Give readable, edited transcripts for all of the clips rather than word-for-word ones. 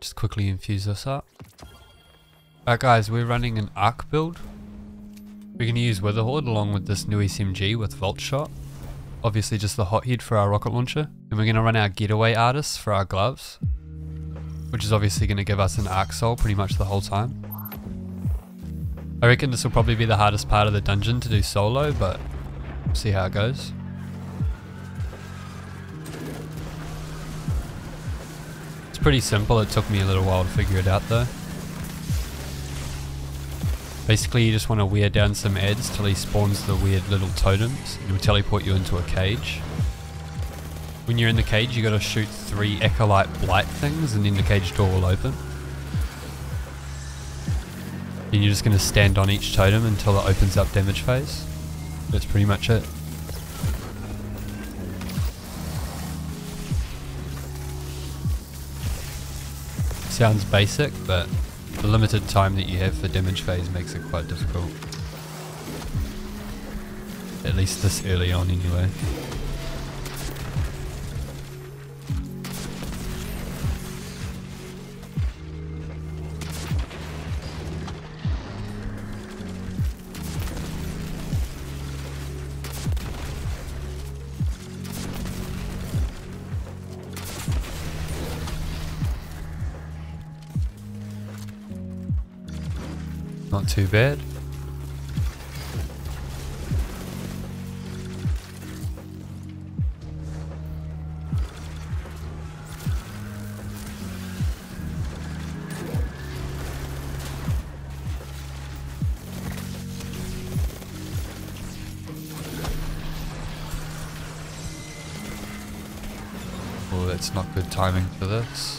Just quickly infuse this up. Alright guys, we're running an arc build. We're going to use Witherhoard along with this new SMG with Voltshot. Obviously just the hothead for our rocket launcher. And we're going to run our getaway artists for our gloves, which is obviously going to give us an arc soul pretty much the whole time. I reckon this will probably be the hardest part of the dungeon to do solo, but we'll see how it goes. It's pretty simple, it took me a little while to figure it out though. Basically you just want to wear down some ads till he spawns the weird little totems and he'll teleport you into a cage. When you're in the cage you gotta shoot 3 acolyte blight things and then the cage door will open. And you're just gonna stand on each totem until it opens up damage phase. That's pretty much it. Sounds basic, but the limited time that you have for damage phase makes it quite difficult. At least this early on anyway. Not too bad. Oh, that's not good timing for this.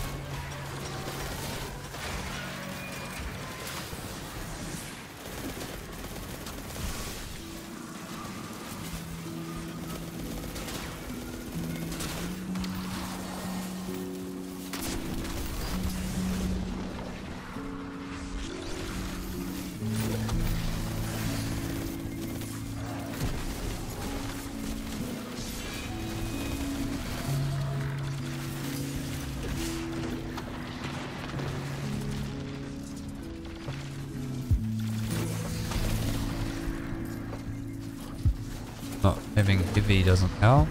Not having heavy doesn't help.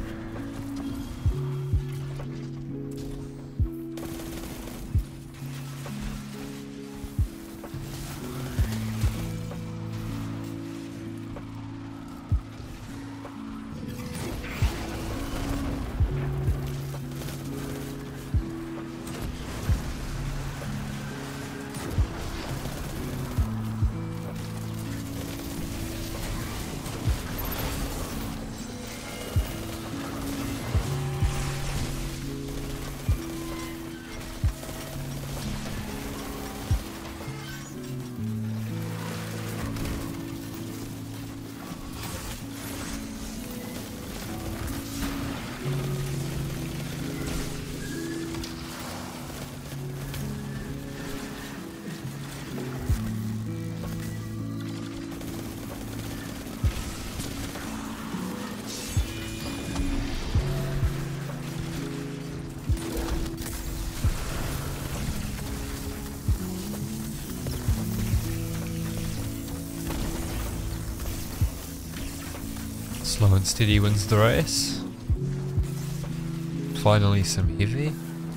Slow and steady wins the race. Finally some heavy.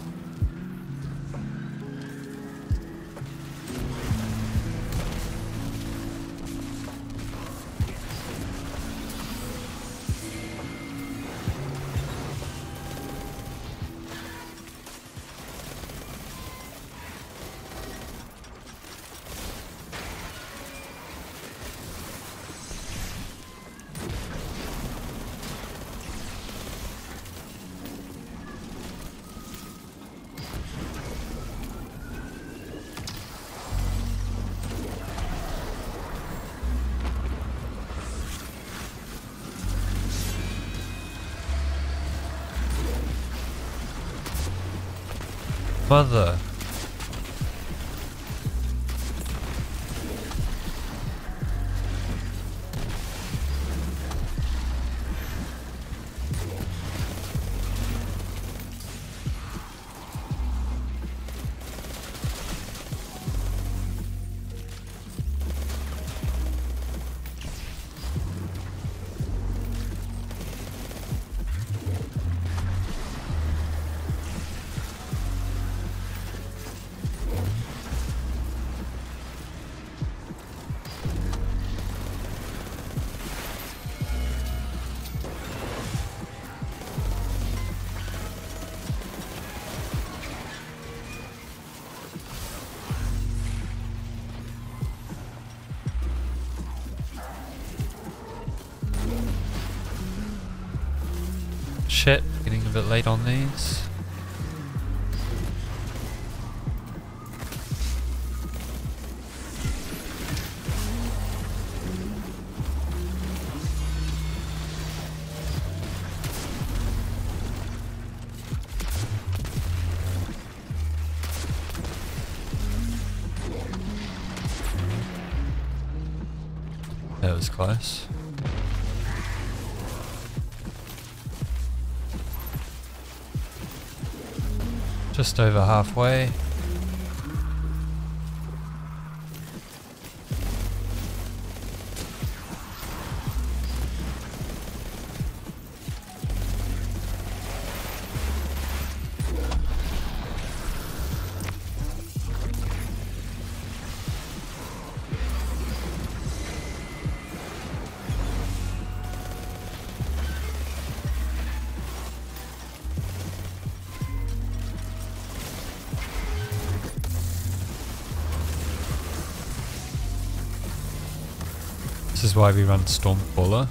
Mother. Shit, getting a bit late on these. That was close. Just over halfway. This is why we run Stormcaller.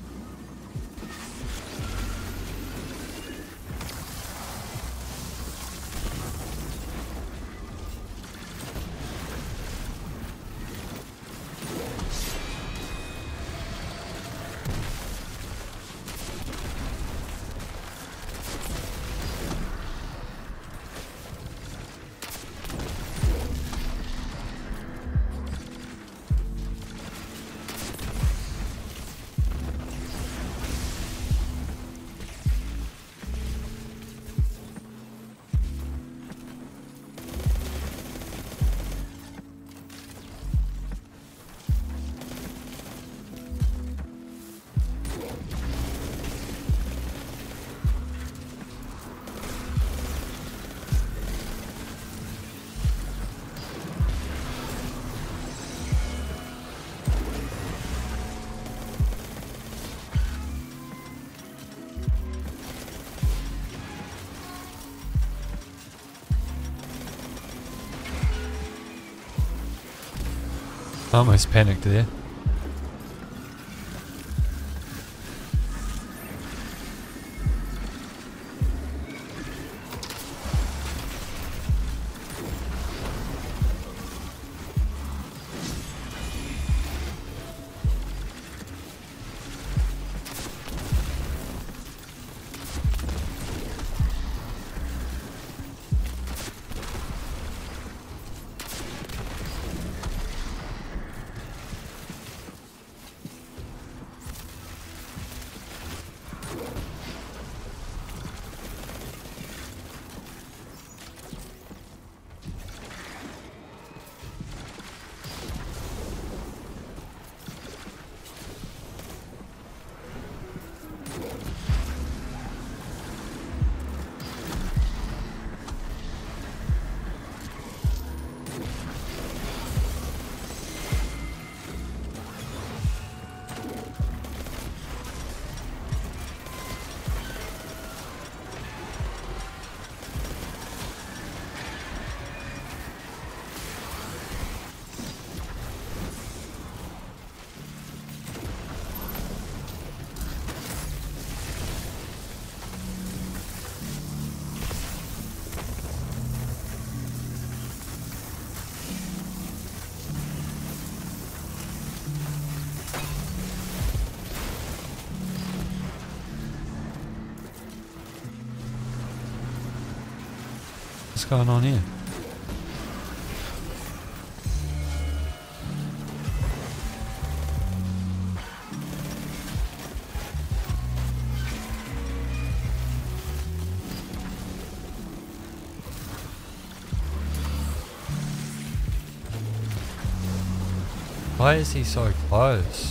I almost panicked there. What's going on here? Why is he so close?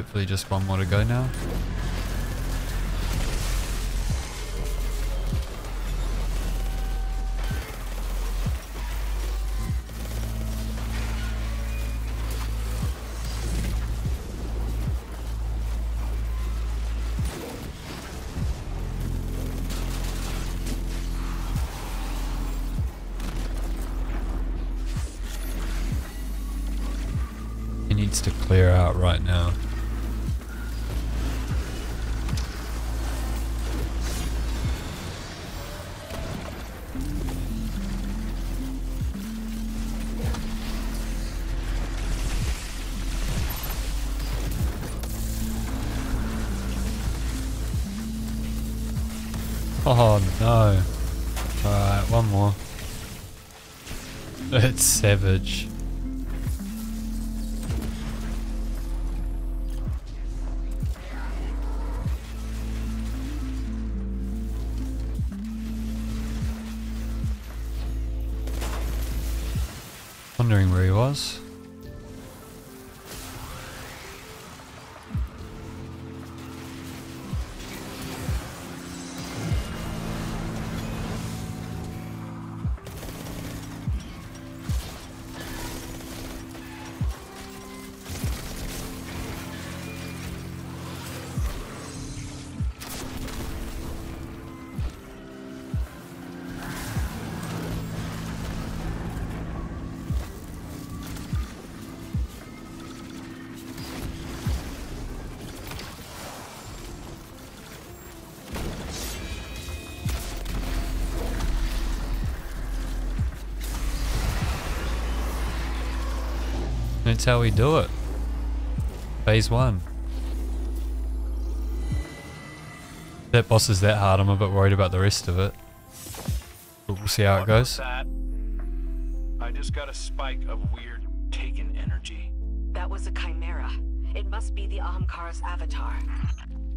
Hopefully just one more to go now. He needs to clear out right now. Oh no. Alright, one more. It's savage. Wondering where he was. That's how we do it. Phase 1. That boss is that hard, I'm a bit worried about the rest of it. But we'll see how it goes. I just got a spike of weird taken energy. That was a chimera. It must be the Ahamkar's avatar.